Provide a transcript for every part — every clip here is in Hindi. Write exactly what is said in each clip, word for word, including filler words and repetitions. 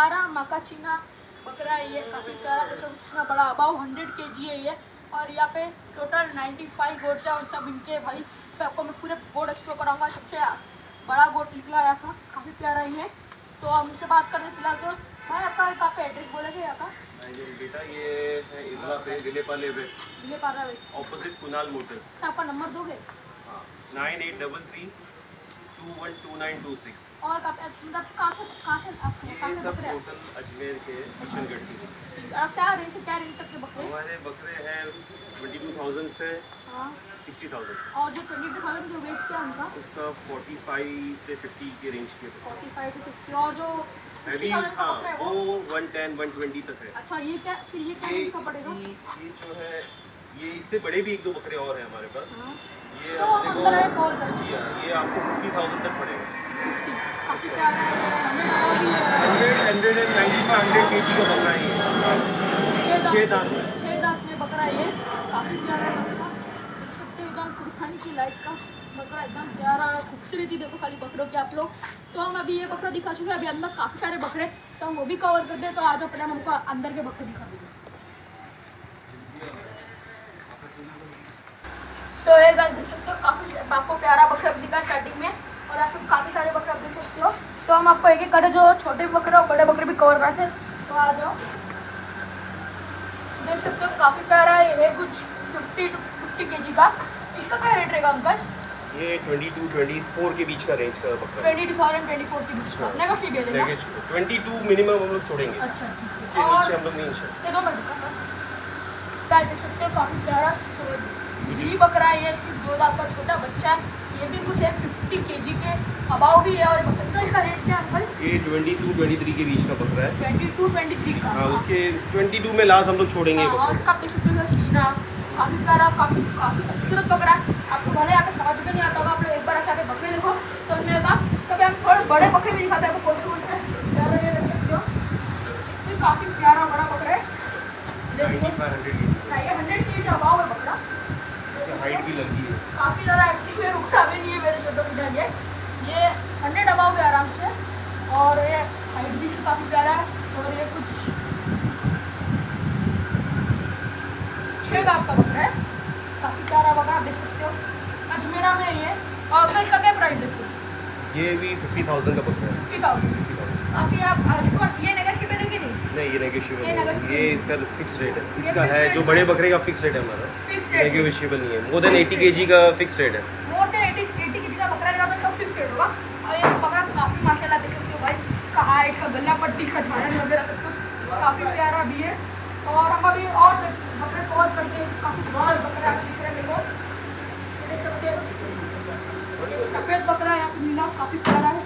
प्यारा मकाचीना बकरा है ये, काफ़ी प्यारा देखो इतना बड़ा, अबाउ हंड्रेड के जी है ये। और यहाँ पे टोटल नाइन्टी फाइव गोट्स है और सब इनके भाई तो आपको मैं पूरे गोट एक्सप्लोर कराऊंगा। सबसे बड़ा गोट निकला है यहाँ का, काफ़ी प्यारा ही है। तो हम इससे बात करते फिलहाल। तो भाई आपका कहाँ पे एड्रेस बोलेंगे यहाँ का? बेटा ये है इधर पे Vile Parle west, Vile Parle west opposite Kunal Motors. आपका नंबर दोगे? हाँ, nine eight double three two one two nine two six. और मतलब कहाँ से कहाँ से आप ये सब टोटल अजमेर के किशनगढ़ की। क्या रेंज क्या रेंज तक के बकरे? हमारे बकरे हैं ट्वेंटी टू थाउजेंड से हाँ सिक्सटी थाउजेंड। और जो ट्वेंटी टू थाउजेंड जो वेट क्या उनका? उसका फोर्टी फाइव से फिफ्टी के रेंज के। फोर्टी फाइव से फिफ्टी। और जो हैवी हाँ वो वन टेन वन ट्वेंटी तक है। अच्छा ये क्या फिर ये क्या रेंज का पड़ेगा? ये जो है ये इससे बड़े भी एक दो बकरे और हैं हमारे पास। हाँ। ये तो अंदर है कौन सा? जी हाँ, ये आपको फिफ्टी थाउजेंड तक पड़ेगा। काफ़ी प्यारा है। Hundred hundred and ninety five hundred K G का बकरा है ये। छः दांत में छः दांत में बकरा है ये, काफ़ी प्यारा है बकरा। देख सकते हो एकदम कुर्बानी की लाइट का बकरा, एकदम प्यारा खूबसूरती देखो खाली बकरों की आप लोग। तो हम अभी ये बकरा दिखा चुके हैं, अभी अंदर काफ़ी सारे बकरे तो हम वो भी कवर कर दें। तो आज अपने हम हमको अंदर के बकरे दिखा देंगे। तो ये गाइस देख सकते हो काफ़ी आपको प्यारा बकरा दिखा स्टार्टिंग में, और आप लोग काफ़ी सारे बकरे देख सकते हो। तो हम आपको एक एक करे जो छोटे बकरे और बड़े बकरे भी कवर करते हैं। तो आ जाओ, देख सकते हो काफ़ी प्यारा है कुछ फिफ्टी टू फिफ्टी के जी का। इसका क्या रेट रहेगा अंकल? ये ट्वेंटी टू ट्वेंटी फोर के बीच का रेंज का बकरा। Twenty two thousand twenty four के बीच का नेगोशिएबल है। ट्वेंटी टू मिनिमम हम लोग छोड़ेंगे। अच्छा उसके नीचे हम लोग नहीं छोड़ेंगे। देखो मैं दिखाता हूं, देख सकते हो काफ़ी प्यारा गुजरी बकरा है ये, दो दांत का छोटा बच्चा। ये भी कुछ है फिफ्टी के जी के अबाव भी है। और बकरा का रेट क्या अंकल? ये ट्वेंटी टू ट्वेंटी थ्री के बीच का बकरा है। ट्वेंटी टू ट्वेंटी थ्री का। हाँ उसके ट्वेंटी टू में लास्ट हम लोग छोड़ेंगे। हाँ, और काफ़ी सुंदर सीना, काफ़ी प्यारा, काफ़ी काफ़ी खूबसूरत बकरा। आपको भले यहाँ पे समझ में नहीं आता होगा, आप लोग एक बार आके यहाँ पे बकरे देखो तो हमने कहा कभी हम थोड़े बड़े बकरे भी दिखाते हैं आपको। कौन कौन से प्यारा ये देख सकते हो, इतनी काफ़ी प्यारा बड़ा बकरा है। देखो हंड्रेड के जी अबाव है बकरा, हाइट भी लगी है, काफ़ी ज़्यादा एक्टिव है, रुकता भी नहीं है मेरे से तो फिलहाल ये ये हंड्रेड अबाव है आराम से। और ये हाइट भी काफ़ी प्यारा है। और ये कुछ छः दांत का बकरा है, काफ़ी प्यारा बकरा देख सकते हो, अजमेरा में ये। और मैं इसका क्या प्राइस है? ये भी फिफ्टी थाउजेंड का बकरा है। फिफ्टी थाउजेंड काफ़ी। आप ये नेगोशिएबल है कि नहीं? नहीं ये नेगोशिएबल ये नहीं है, ये इसका फिक्स रेट है। इसका fixed है rate जो है। बड़े बकरे का फिक्स रेट है हमारा, फिक्स रेट नेगोशिएबल नहीं है। मोर देन एटी के जी का फिक्स रेट है। मोर देन एटी एटी के जी का बकरा रहेगा तो सब फिक्स रेट होगा। और ये बकरा काफ़ी माशाल्लाह देख सकते हो भाई, का हाइट का गला पट्टी का झाड़न वगैरह सब कुछ काफ़ी प्यारा भी है। और हम अभी और बकरे को और करके काफ़ी बड़ा बकरा दिख रहा है देखो, देख सकते हो सफ़ेद बकरा या नीला काफ़ी प्यारा है,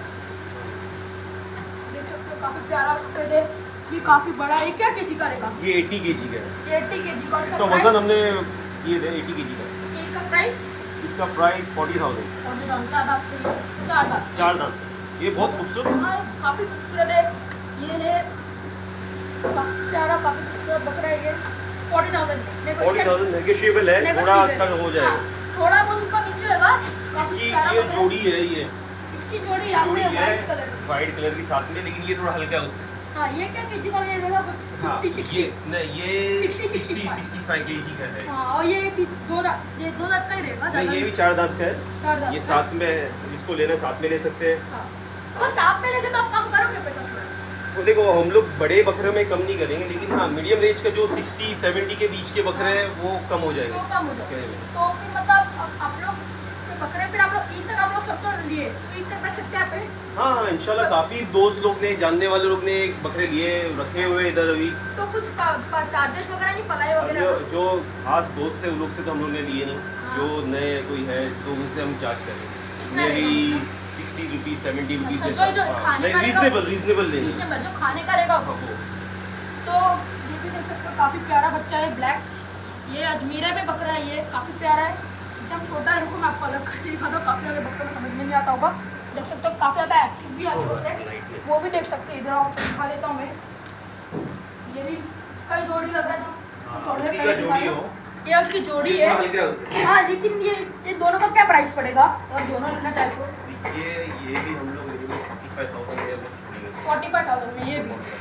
देख सकते हो काफ़ी प्यारा सफ़ेद है, ये काफ़ी बड़ा है। क्या केजी का रहेगा? ये एटी के जी का है। ये एटी के जी का। इसका वजन हमने ये दे एटी के जी का। इसका प्राइस? इसका प्राइस फोर्टी थाउजेंड। चार दांत चार दांत। ये बहुत खूबसूरत, काफ़ी खूबसूरत है। ये है काफ़ी प्यारा, काफ़ी खूबसूरत बकरा है ये। Forty thousand forty thousand negotiable है, थोड़ा कम हो जाएगा। थोड़ा बहुत उसका नीचे लगा। इसकी ये जोड़ी है, ये इसकी जोड़ी यहाँ जोड़ी पे है व्हाइट कलर की। वाइट कलर की साथ में, लेकिन ये थोड़ा हल्का है उससे। हाँ ये क्या केजी का ये रहेगा? हाँ, फिफ्टी सिक्सटी। ये नहीं ये sixty, sixty sixty sixty five K G का है। हाँ, और ये भी दो दांत, ये दो दांत का ही रहेगा। नहीं ये भी चार दांत का है। चार दांत ये का। साथ में, जिसको लेना साथ में ले सकते हैं। हाँ, तो साथ में लेके तो आप कम करोगे पैसा थोड़ा? तो देखो हम लोग बड़े बकरे में कम नहीं करेंगे, लेकिन हाँ मीडियम रेंज का जो सिक्सटी सेवेंटी के बीच के बकरे हैं वो कम हो जाएंगे। तो कम हो जाएगा। तो फिर मतलब अब आप लोग तो बकरे फिर आप लोग ईद तक आप लोग सब तो लिए, तो ईद तक रख सकते हैं आप पे? हाँ हाँ इंशाल्लाह, काफ़ी दोस्त लोग ने, जानने वाले लोग ने बकरे लिए रखे हुए इधर अभी। तो कुछ चार्जेस वगैरह नहीं, पलाई वगैरह? जो, जो खास दोस्त थे उन लोग से तो हम लोग ने लिए नहीं। हाँ। जो नए कोई है तो उनसे हम चार्ज करेंगे। कितना मेरी रहेगा? सिक्सटी रुपीज़ सेवेंटी रुपीज़ अच्छा, जैसा। जो- जो हाँ, खाने नहीं का रहेगा- रीजनेबल रीजनेबल लेंगे। रीजनेबल जो खाने का रहेगा वो। हाँ, वो। तो ये भी देख सकते हो काफ़ी प्यारा बच्चा है, ब्लैक। ये अजमेरा में बकरा है, ये काफ़ी प्यारा है, एकदम छोटा है। रुको मैं आपको अलग करके दिखा दो, काफ़ी ज़्यादा बकरे में समझ में नहीं आता होगा। देख सकते हो काफ़ी ज़्यादा एक्टिव भी आज होते हैं, वो भी देख सकते हैं। इधर आओ दिखा देता हूँ मैं, ये भी कई जोड़ी लग रहा है जो थोड़ी देर पहले दिखा रहा हूँ। ये उसकी जोड़ी है। हाँ लेकिन ये ये दोनों का क्या प्राइस पड़ेगा और दोनों लेना चाहे तो? ये ये भी हम लोग फोर्टी फाइव थाउजेंड में फोर्टी फाइव थाउजेंड में ये भी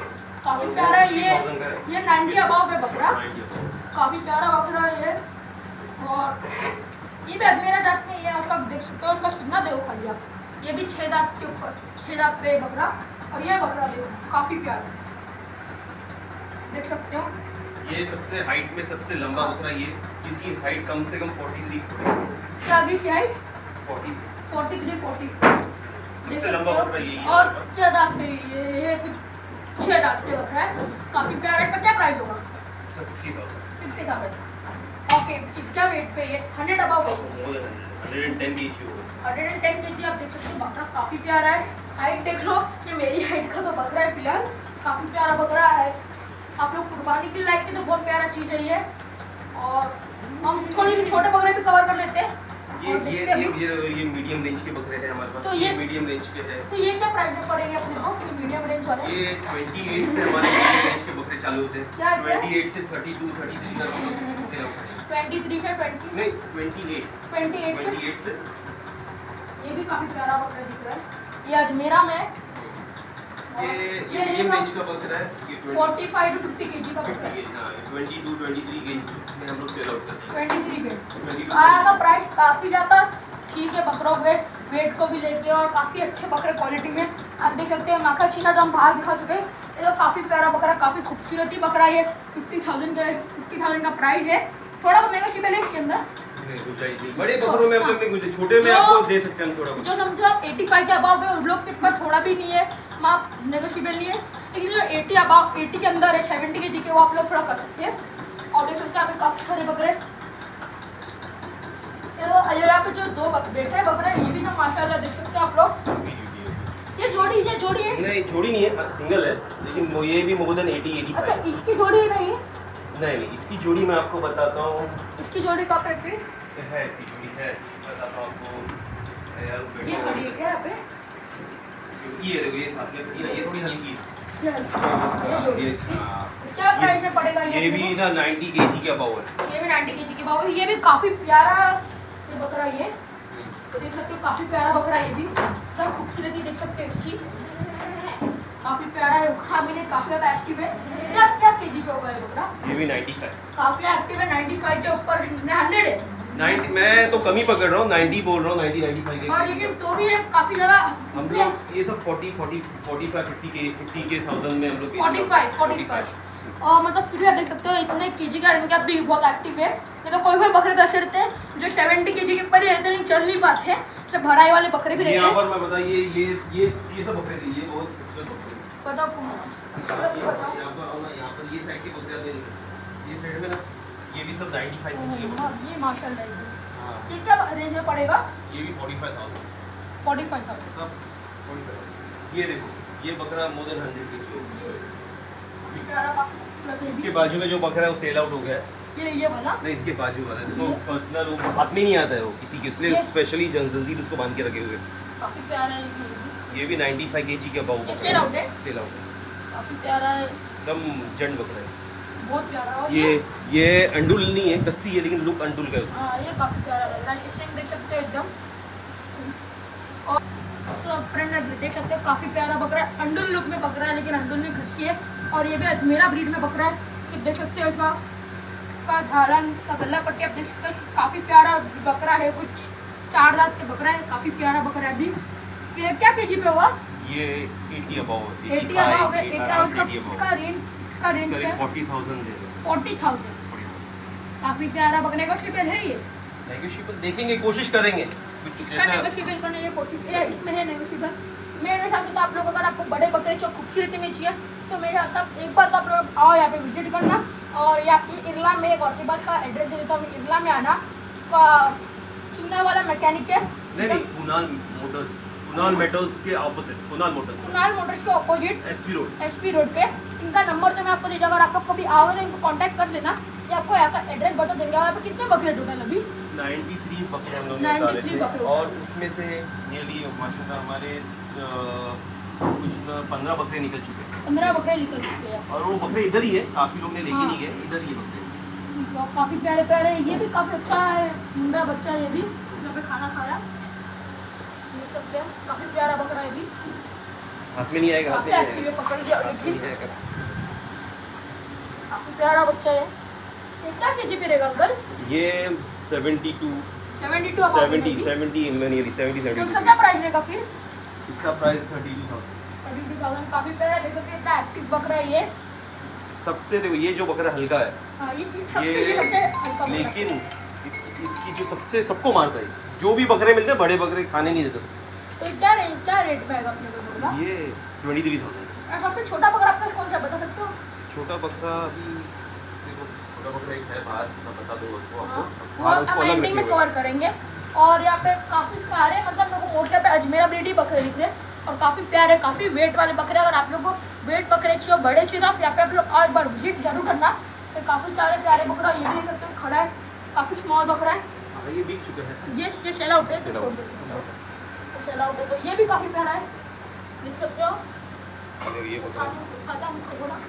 काफी प्यारा है ये ये नाइन्टी अबाव है बकरा, काफी प्यारा बकरा है ये। और ये भी अजमेरा जात में ये आपका देख सकते हो, उसका सीना देखो खाली आप, ये भी छह दांत के ऊपर छह दांत पे बकरा। और ये बकरा देखो काफी प्यारा देख सकते हो। ये सबसे हाइट में सबसे लंबा बकरा ये, इसकी हाइट कम से कम तैंतालीस क्या आगे की हाइट चालीस फोर्टी थ्री फोर्टी सबसे लंबा बकरा यही है। और छह दांत पे ये ये कुछ छह दांत पे बकरा है, काफी प्यारा है। इसका क्या प्राइस होगा? इसका साठ हज़ार सिक्सटी थाउजेंड ओके। क्या वेट पे ये हंड्रेड अबाव है, एक सौ दस केजी होगा। हंड्रेड एंड टेन केजी आप देख सकते हो। बकरा काफी प्यारा है, हाइट देख लो, ये मेरी हाइट का तो बकरा है फिलहाल, काफी प्यारा बकरा है। आप लोग कुर्बानी के लायक की तो बहुत प्यारा चीज है ये। और हम थोड़ी छोटे बकरे भी कवर कर लेते हैं। ये और ये देखते हैं ये अभी। ये ये मीडियम रेंज के बकरे हैं हमारे पास। तो ये ये- मीडियम रेंज के हैं। तो ये क्या प्राइस में पड़ेंगे अपने को, ये मीडियम रेंज वाले? ये अट्ठाईस से हमारे मीडियम रेंज के बकरे चालू होते हैं। क्या है? अट्ठाईस से बत्तीस, तैंतीस तक हम लोग सेल आउट करते हैं। ट्वेंटी थ्री से ट्वेंटी नहीं अट्ठाईस ट्वेंटी एट में अट्ठाईस से ये भी काफी प्यारा बकरा दिख रहा है। ये अजमेरा में है। ये ये मीडियम रेंज का बकरा है। ये बीस forty five two fifty KG का बकरा है, केजी हां बाईस तेईस केजी में हम लोग सेल आउट करते हैं। ट्वेंटी थ्री पे। बीस आया का प्राइस काफी ज्यादा ठीक है बकरों के वेट को भी लेके, और काफी अच्छे बकरे क्वालिटी में आप देख सकते हैं। माखा छीना जो हम बाहर दिखा चुके हैं, ये तो काफी प्यारा बकरा, काफी खूबसूरत ही बकरा है। फिफ्टी थाउजेंड का फिफ्टी थाउजेंड का प्राइस है। थोड़ा बहुत मेगा शिबल है इसके अंदर, नहीं गुंजाइश नहीं। बड़े बकरों में हम लोग नहीं गुंजाइश, छोटे में जो- आपको दे सकते हैं हम थोड़ा कुछ। जो समझो आप पचासी के अबाव है उन लोग के पास थोड़ा भी नहीं है, आप नेगोशिएबल नहीं है। लेकिन जो अस्सी अबाव अस्सी के अंदर है, सत्तर के जी के, वो आप लोग थोड़ा कर सकते हैं। और देख सकते हैं आप काफी सारे बकरे। ये यहाँ पे जो दो बक, बेटे बकरे हैं, ये भी ना माशाल्लाह देख सकते हैं आप लोग। ये जोड़ी ये जोड़ी है, नहीं जोड़ी नहीं है, सिंगल है, लेकिन वो ये भी मोर देन अस्सी अच्छा पचासी। इसकी जोड़ी नहीं है, नहीं नहीं इसकी जोड़ी मैं आपको बताता हूँ। इसकी जोड़ी कहाँ पे फिर? है इसकी जोड़ी है, बताता हूँ आपको यार। ये जोड़ी है क्या यहाँ पे? ये देखो ये साथ में ये ये थोड़ी हल्की है। ये हल्की- ये जोड़ी ये हाँ। क्या प्राइस में पड़ेगा ये? ये अपने भी को? ना नब्बे केजी के अबाव है। ये भी नब्बे केजी के बाबू, ये भी काफी प्यारा ये बकरा ये तो देख सकते हो, काफी प्यारा बकरा ये भी, एकदम खूबसूरती देख सकते हो इसकी, काफी प्यारा है। रुखा भी नहीं, काफी ज्यादा एक्टिव है। क्या क्या केजी का होगा ये बकरा? ये भी पचानवे। काफी एक्टिव है, पचानवे के ऊपर हंड्रेड है। नब्बे मैं तो कम ही पकड़ रहा हूँ, नब्बे बोल रहा हूँ, नब्बे पचानवे और के। लेकिन तो भी ये काफी ज्यादा हम लोग ये सब चालीस, चालीस, पैंतालीस, पचास के पचास के थाउजेंड में हम लोग पैंतालीस पैंतालीस और मतलब फिर भी आप देख सकते हो इतने केजी का इनका भी बहुत एक्टिव है। नहीं तो कोई कोई बकरे तो ऐसे रहते हैं जो सत्तर केजी के ऊपर ही रहते हैं, लेकिन चल नहीं पाते हैं, जैसे भराई वाले बकरे भी रहते यहाँ हैं। पर मैं बताइए ये ये ये सब बकरे थे, ये बहुत खूबसूरत बकरे हैं। बताओ यहाँ पर यहाँ पर आओ ना, यहाँ पर ये साइड के बकरे आते हैं, ये साइड में ना ये भी सब पचानवे केजी के बकरे हैं। ये माशाल्लाह ये हाँ ये क्या रेंज में पड़ेगा? ये भी पैंतालीस हज़ार फोर्टी फाइव थाउजेंड सब पैंतालीस। ये देखो ये बकरा मोर देन हंड्रेड केजी। इसके बाजू में जो बकरा है वो सेल आउट हो गया है। ये ये वाला नहीं इसके बाजू वाला, इसको ये? पर्सनल वो हाथ में नहीं आता है वो किसी के, इसलिए ये? स्पेशली जंजीर उसको बांध के रखे हुए। काफी प्यारा है ये, ये भी पचानवे केजी के अबाउ ये sell out है? सेल आउट है, काफी प्यारा है, एकदम जंड बकरा है। बहुत प्यारा। और ये ये अंडुल नहीं है, कस्सी है, लेकिन लुक अंडुल का है उसका। हाँ ये काफी प्यारा लग रहा है, इससे देख सकते हो एकदम। और तो फ्रेंड देख सकते हो काफी प्यारा बकरा है, अंडुल लुक में बकरा है, लेकिन अंडुल नहीं खस्सी है। और ये भी अजमेरा ब्रीड में बकरा है, ये देख सकते हो इसका का झालन का गला पट्टी आप देख सकते हो, काफी प्यारा बकरा है, कुछ चार दांत के बकरा है, काफी प्यारा बकरा है। अभी ये क्या केजी पे हुआ? ये अस्सी अबाउ है, एटी अबाव है, एटी अबाउ उसका उसका रेंज का रेंज क्या है? चालीस हज़ार दे दो। फोर्टी थाउजेंड काफी प्यारा बकरे का शिपल है ये, नेगोशिएबल देखेंगे, कोशिश करेंगे कुछ इसका ऐसा। नेगोशिएबल करने की कोशिश है, इसमें है नेगोशिएबल। मेरे हिसाब से तो आप लोग अगर आपको बड़े बकरे जो खूबसूरती में चाहिए तो मेरे हिसाब से एक बार तो आप लोग आओ यहाँ पे विजिट करना। और यहाँ पे इरला में एक और बार का एड्रेस दे देता हूँ, इरला में आना का चूना वाला मैकेनिक है, नहीं नहीं कुनाल मोटर्स, कुनाल मेटल्स के opposite, Kunal Motors, Kunal Motors के opposite SV road. SP road पे। इनका नंबर तो मैं आपको दे दूँगा, अगर आप लोग कभी आओगे तो इनको कांटेक्ट कर लेना, ये आपको यहाँ का एड्रेस बता देंगे। और यहाँ पे कितने बकरे टोटल अभी? तिरानवे बकरे हम लोग ने डाले तिरानवे थे, बकरे। और उसमें से नियरली माशाल्लाह हमारे अ, कुछ पंद्रह बकरे निकल चुके हैं। पंद्रह बकरे निकल चुके हैं और वो बकरे इधर ही है, काफी लोग ने लेके हाँ। नहीं गए, इधर ही है बकरे। तो काफी प्यारे प्यारे, ये भी काफी अच्छा है मुंडा बच्चा, ये भी यहाँ पे खाना खा रहा देख सकते हैं, काफी प्यारा बकरा है, ये भी हाथ में नहीं आएगा, हाथ काफी में नहीं एक्टिव आएगा, है, पकड़ लिया हाथ में लेकिन नहीं आएगा। काफी प्यारा बच्चा है। ये क्या केजी पे रहेगा अंकल? ये seventy two seventy two seventy seventy seventy seventy इसका क्या प्राइस रहेगा फिर? इसका price thirty two thousand. Thirty two thousand काफी प्यारा। देखो कितना एक्टिव बकरा है ये। सबसे देखो ये जो बकरा हल्का है, हाँ ये सबसे ये सबसे हल्का बकरा है। लेकिन इसकी इसकी जो सबसे सबको मारता है, जो भी बकरे मिलते हैं बड़े बकरे खाने नहीं देते। तो क्या रेंज क्या रेट में आएगा अपने को बकरा? ये ट्वेंटी थ्री थाउजेंड। सबसे छोटा बकरा आपका कौन सा बता सकते हो? छोटा बकरा अभी देखो, छोटा बकरा एक है बाहर, मैं बता दूँ उसको हाँ, आपको। वो बाहर उसको हम अलग एंडिंग में रखे हुए कवर करेंगे। और यहाँ पे काफी सारे मतलब मेरे को मोस्टली पे अजमेरा ब्रीड ही बकरे दिख रहे हैं और काफी प्यारे काफी वेट वाले बकरे। अगर आप लोग को वेट बकरे चाहिए बड़े चाहिए तो आप यहाँ पे आप लोग और एक बार विजिट जरूर करना। तो काफी सारे प्यारे बकरा ये भी देख सकते हो खड़ा है, काफी स्मॉल बकरा है। हाँ, ये बिक चुका है। ये ये सेल आउट है, Sell out. सेल आउट है। तो ये भी काफी प्यारा है, देख सकते हो। और ये बकरा खाता हूँ उसको थोड़ा।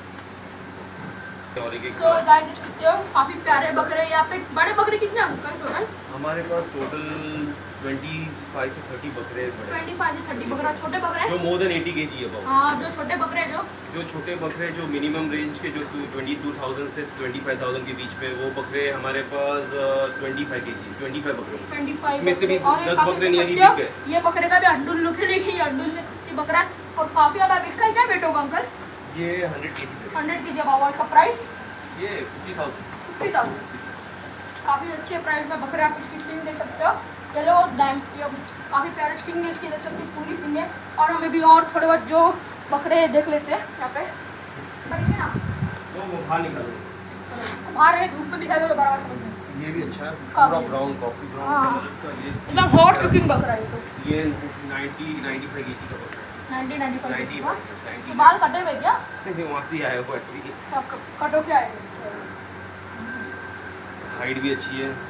और एक एक तो गाय देख सकते हो काफी प्यारे बकरे। यहाँ पे बड़े बकरे कितने अंकल टोटल? हमारे पास टोटल ट्वेंटी फाइव से थर्टी बकरे बड़े, ट्वेंटी फाइव से थर्टी बकरा। छोटे बकरे जो मोर देन एटी केजी है। हाँ, जो छोटे बकरे जो जो छोटे बकरे जो मिनिमम रेंज के जो ट्वेंटी टू थाउजेंड से ट्वेंटी फाइव थाउजेंड के बीच में, वो बकरे हमारे पास twenty five KG twenty five बकरे। ट्वेंटी फाइव इसमें से भी और ये दस काफी बकरे देख नियरली सकते हो, बिक गए। ये बकरे का भी अंडुल लुक है। देखिए ये अंडुल ये बकरा है और काफी ज्यादा इसका क्या वेट होगा अंकल? ये हंड्रेड केजी हंड्रेड के जी अब इसका प्राइस ये फिफ्टी थाउजेंड। Fifty thousand. काफी अच्छे प्राइस में बकरे आप इसकी स्टिंग देख सकते हो। चलो डैम ये काफी प्यारे स्टिंग है इसकी, देख सकते हो पूरी स्टिंग है। और हमें भी और थोड़े बहुत जो बकरे देख लेते हैं यहाँ पे। देखिए ना वो वो बाहर निकल रहे बाहर है, धूप में दिखाई दे तो बराबर समझ में। ये भी अच्छा है, काफी। पूरा ब्राउन कॉफी ब्राउन हाँ। कलर इसका। ये एकदम हॉट लुकिंग बकरा है। तो ये नाइन्टी नाइन्टी फाइव केजी का बकरा है। नाइन्टी नाइन्टी फाइव नाइन्टी का। नाइन्टी तो बाल कटे हुए क्या? वहाँ से ही आया हुआ एक्चुअली। कटो क्या है? हाइट भी अच्छी है।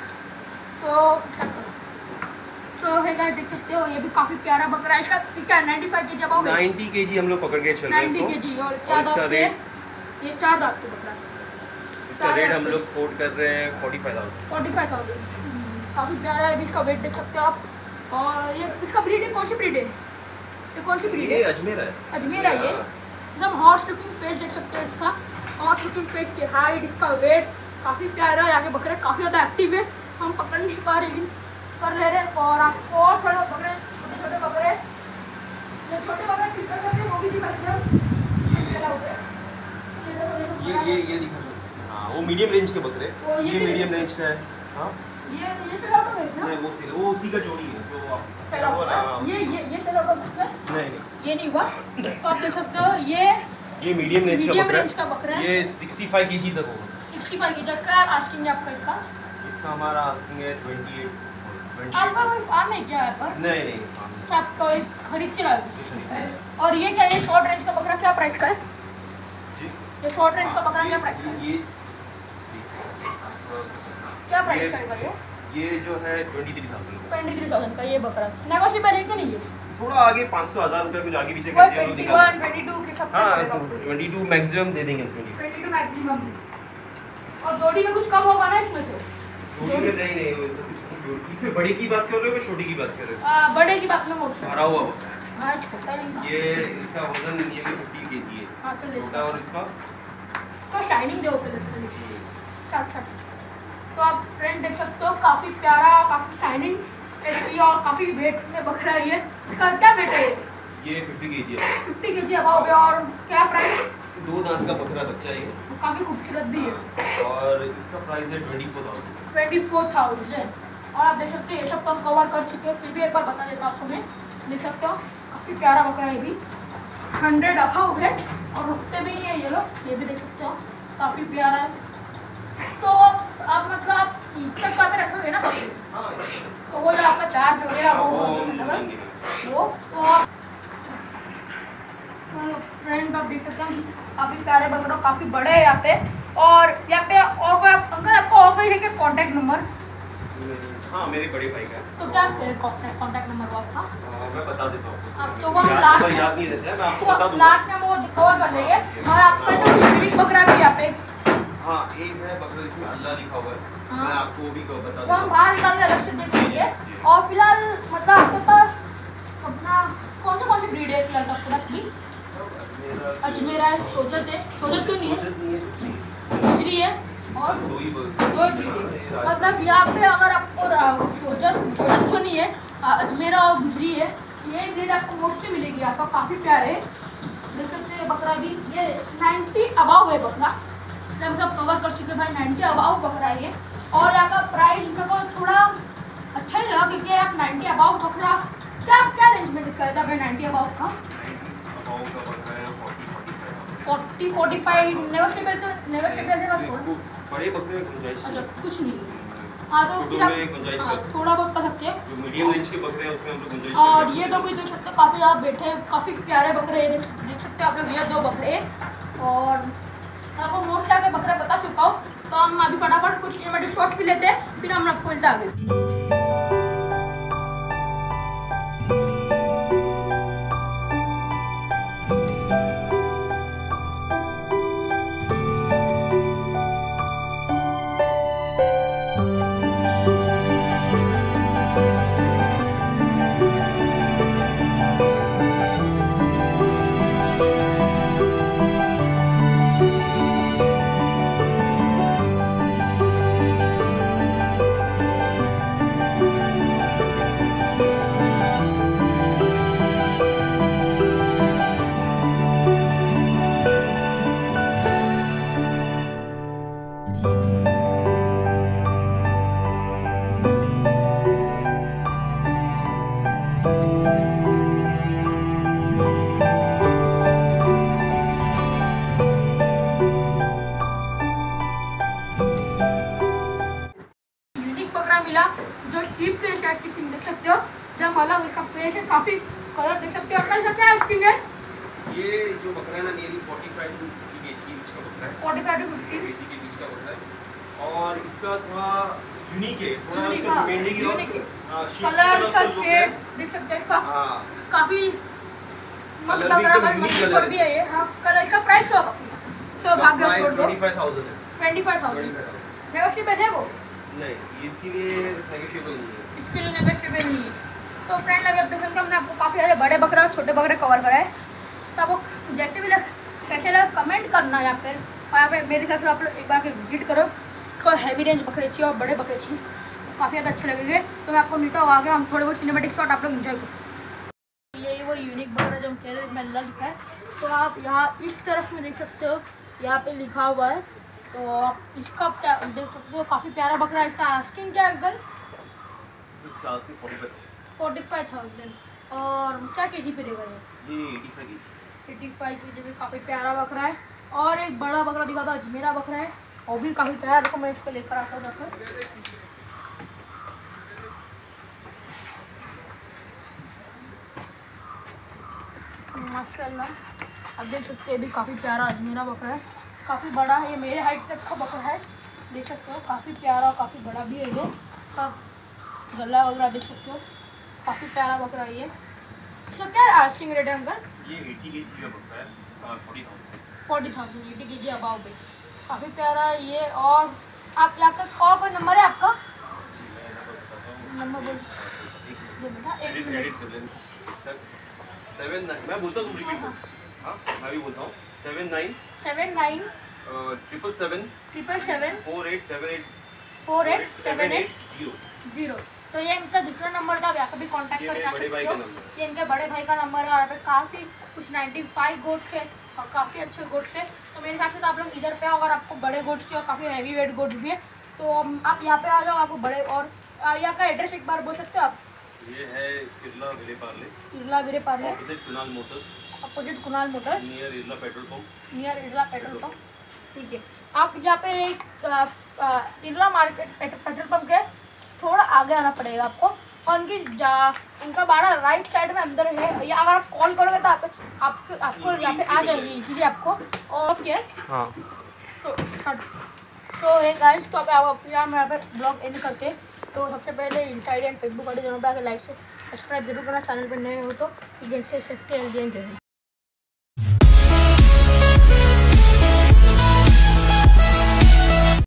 तो तो है गाइस देख सकते हो ये भी काफी प्यारा बकरा है। इसका क्या नाइन्टी फाइव केजी अब आओगे? नाइन्टी केजी हम लोग पकड़ के चल रहे हैं नाइन्टी इसको। केजी। और क्या और इसका दाम पे? रेट ये चार दांत के बकरा इसका रेट हम लोग कोट कर रहे हैं forty five thousand. Forty five thousand. काफी प्यारा है। अभी इसका वेट देख सकते हो आप। और ये इसका ब्रीड है, कौन सी ब्रीड है? ये कौन सी ब्रीड ये है? अजमेर है। अजमेर है ये। एकदम हॉट लुकिंग फेस देख सकते हो इसका। हॉट लुकिंग फेस की हाइट, इसका वेट काफी प्यारा है। आगे बकरे काफी ज्यादा एक्टिव है, हम पकड़ नहीं पा रहे लेकिन कर ले रहे हैं। और आपको और थोड़े बकरे छोटे छोटे बकरे जो छोटे बकरे किस तरह करते हैं वो भी दिखा देते हैं। ये ये ये दिखा दो। हाँ वो मीडियम रेंज के बकरे। वो ये ये भी मीडियम है। रेंज का है। हाँ ये ये सेल आउट हो गई ना? नहीं वो सी- वो उसी का जोड़ी है जो आप सेल आउट वो हुआ? हाँ, ये ये ये सेल आउट हो सकता है? नहीं नहीं ये नहीं हुआ। तो आप देख सकते हो ये ये मीडियम रेंज का मीडियम बकरा रेंज का बकरा है। है। ये सिक्सटी फाइव केजी तक होगा। सिक्सटी फाइव की जगह क्या आस्किंग है आपका इसका? इसका हमारा आस्किंग है ट्वेंटी एट आपका कोई फार्म है क्या यहाँ पर? नहीं नहीं अच्छा आप कोई खरीद के लाए? और ये क्या है शॉर्ट रेंज का बकरा क्या प्राइस का है? जी ये शॉर्ट रेंज का बकरा क्या प्राइस का है? ये क्या प्राइस ये- का है ये? ये जो है twenty three thousand. Twenty three thousand का ये बकरा नेगोशिएबल है कि नहीं है? थोड़ा आगे पाँच सौ हज़ार रुपये कुछ आगे पीछे कोई करके हम लोग ट्वेंटी दिखा वन ट्वेंटी टू के सब हाँ तक ट्वेंटी टू मैक्सिमम दे देंगे ट्वेंटी ट्वेंटी टू मैक्सिमम। और जोड़ी में कुछ कम होगा ना इसमें तो? छोटी में नहीं नहीं वैसे कुछ नहीं। इसमें बड़ी की बात कर रहे हो कि छोटी की बात कर रहे हो? आ, बड़े की बात में मोटा भरा हुआ होता है। हाँ छोटा नहीं था। ये इसका वजन ये भी फिफ्टी के जी है। हाँ चल ले छोटा और इसका तो शाइनिंग दे कलर शट शट। तो आप फ्रेंड देख सकते हो काफ़ी प्यारा काफ़ी शाइनिंग इसकी और काफ़ी वेट में बकरा है ये। इसका क्या वेट है? ये फिफ्टी के जी है। फिफ्टी के जी अबाव है। और क्या प्राइस? दो दांत का बकरा बच्चा है ये। काफ़ी खूबसूरत भी है। और इसका प्राइस है twenty four thousand. Twenty four thousand. और आप देख सकते हैं ये सब तो हम कवर कर चुके हैं, फिर भी एक बार बता देता हूँ आपको मैं। देख सकते हो काफ़ी प्यारा बकरा है भी। हंड्रेड अबाव है और रुकते भी नहीं है ये लोग। ये भी देख सकते हो काफ़ी प्यारा है। तो आप मतलब आप ईद तक कहाँ पे रखोगे ना बकरी? हाँ तो वो जो आपका चार्ज वगैरह वो वो वो हम मतलब देंगे। वो तो आप फ्रेंड आप देख सकते हैं काफ़ी प्यारे बकरों काफ़ी बड़े है यहाँ पे। और यहाँ पे और कोई आप अंकल आपको और कोई है क्या कॉन्टैक्ट नंबर? हाँ मेरे बड़े भाई का। तो क्या कॉन्टैक्ट नंबर वो आपका? हाँ, मैं बता देता हूँ। आप तो वो हम याद लास्ट तो याद नहीं रहता है, मैं आपको तो बता दूंगा। लास्ट में वो कवर कर लेंगे। और आपका जो मिल्क बकरा भी है यहाँ पे हाँ एक है बकरा जिसमें अल्लाह लिखा हुआ है। हाँ। मैं आपको वो भी बता वो देता हम हूँ। बाहर निकाल के अलग से दे देंगे। और फिलहाल मतलब आपके पास अपना कौन सा कौन सी ब्रीड है फिलहाल आपके पास भी? सब अजमेरा है, सोजत है, सोजत क्यों नहीं है, गुजरी है और दो ही मतलब यहाँ पे अगर आपको सोजत सोजत क्यों नहीं है, अजमेरा और गुजरी है, ये ब्रीड आपको मोस्टली मिलेगी। आपका काफ़ी प्यारे देख सकते हैं। बकरा भी ये नाइन्टी अबाव है बकरा, हम सब कवर कर चुके भाई, नाइन्टी अबाव बकरा है ये। और यहाँ का प्राइस मेरे को थोड़ा अच्छा ही लगा क्योंकि आप नाइन्टी अबाव बकरा क्या क्या रेंज में दिखा था भाई? नाइन्टी अबाव का फोर्टी फोर्टी फाइव नेगोशिएबल, तो नेगोशिएबल का थोड़ा बड़े बकरे में गुंजाइश अच्छा कुछ नहीं। हाँ तो फिर आप हाँ, थोड़ा बहुत कर सकते हैं। जो मीडियम रेंज के बकरे हैं उसमें हम लोग गुंजाइश। और ये तो भी देख सकते हैं, काफ़ी ज़्यादा बैठे, काफ़ी प्यारे बकरे देख देख सकते हैं आप लोग। ये दो बकरे और आपको मोस्ट आगे बकरा बता चुका हूँ, तो हम अभी फटाफट कुछ सिनेमैटिक शॉट भी लेते हैं, फिर हम आपको मिलते आगे। मिला जो शीप के जैसा स्किन देख सकते हो, जब अलग इसका फेस है, काफी कलर देख सकते हो। अंकल इसका क्या स्किन है? ये जो बकरा है ना नियरली पैंतालीस टू पचास केजी के बीच का बकरा है, पैंतालीस टू पचास केजी के बीच का बकरा है। और इसका थोड़ा यूनिक है, थोड़ा यूनिक इसका हाँ, मेंढी की यूनिक है। हां कलर का शेड देख सकते हैं इसका, हां काफी मस्त लग रहा है। मस्त पर भी है ये। हां कलर का प्राइस क्या होगा? तो भाग्य छोड़ दो, पच्चीस हज़ार है, पच्चीस हज़ार नेगोशिएबल है वो? नहीं इसके लिए नेगोशिएबल नहीं है, इसके लिए नेगोशिएबल नहीं है। तो फ्रेंड लगे अपने फ्रेंड का हमने आपको काफ़ी सारे बड़े बकरा छोटे बकरे कवर कराए, तो आपको जैसे भी लग कैसे लगा कमेंट करना, या फिर यहाँ पे मेरे हिसाब से आप लोग एक बार के विजिट करो। इसको हैवी रेंज बकरे चाहिए और बड़े बकरे चाहिए, काफ़ी ज़्यादा अच्छे लगेंगे। तो मैं आपको मिलता हूँ आगे, हम थोड़े बहुत सिनेमेटिक शॉट आप लोग इन्जॉय करो। यही वो यूनिक बकरा जो हम कह रहे हैं मैंने लिखा है, तो आप यहाँ इस तरफ में देख सकते हो, यहाँ पे लिखा हुआ है। तो आप इसका क्या देख सकते हो, काफ़ी प्यारा बकरा है। इसका आस्किंग क्या है अंकल? इसका आस्किंग फोर्टी फाइव थाउजेंड। और क्या केजी पे रहेगा ये? ये पचासी केजी पे काफ़ी प्यारा बकरा है। और एक बड़ा बकरा दिखा था, अजमेरा बकरा है, वो भी काफ़ी प्यारा। देखो मैं इसको लेकर आता हूँ बकरा, माशाल्लाह आप देख सकते हैं, भी काफ़ी प्यारा अजमेरा बकरा है, काफ़ी बड़ा है। ये मेरे हाइट तक का बकरा है, देख सकते हो काफ़ी प्यारा, काफ़ी बड़ा भी है ये। गला वगैरह देख सकते हो, काफ़ी प्यारा बकरा है ये। इसका क्या आस्किंग रेट है अंकल? ये अस्सी केजी का बकरा है, इसका चालीस हज़ार फोर्टी थाउजेंड एटी के जी अबाव पे, काफ़ी प्यारा है ये। और आप यहाँ का और कोई नंबर है आपका? नंबर बोल बेटा, एक मिनट। सेवन नाइन मैं बोलता हूँ, रिपीट करो। हाँ मैं भी बोलता हूँ, seven nine seven nine triple seven triple seven four eight seven eight four eight seven eight zero zero. तो ये इनका दूसरा नंबर था, आप यहाँ पे भी कॉन्टैक्ट करके आ सकते हो। ये इनके बड़े भाई का नंबर है। यहाँ पे काफ़ी कुछ नाइन्टी फाइव गोट्स है और काफ़ी अच्छे गोट्स है। तो मेरे हिसाब से तो आप लोग इधर पे आओ, अगर आपको बड़े गोट्स चाहिए, काफ़ी हैवी वेट गोट्स भी है, तो आप यहाँ पे आ जाओ, आपको बड़े। और यहाँ का एड्रेस एक बार बोल सकते हो आप? ये है Irla Vile Parle, Irla Vile Parle, opposite Kunal Motors, opposite Kunal Motors, near Irla petrol pump, near Irla petrol pump. ठीक है, आप यहाँ पे एक इरला मार्केट पेट्रोल पंप के थोड़ा आगे आना पड़ेगा आपको, और उनकी उनका बाड़ा राइट साइड में अंदर है। या अगर आप कॉल करोगे तो आप आपको आपको यहाँ पे आ जाएगी इसीलिए आपको। और क्या हाँ तो तो है गाइस, तो अब आप यहाँ मैं यहाँ पे ब्लॉग एंड करते। तो सबसे पहले इंस्टाग्राम एंड फेसबुक वाले दोनों पे आके लाइक से सब्सक्राइब जरूर करना, चैनल पर नए हो तो। Safety and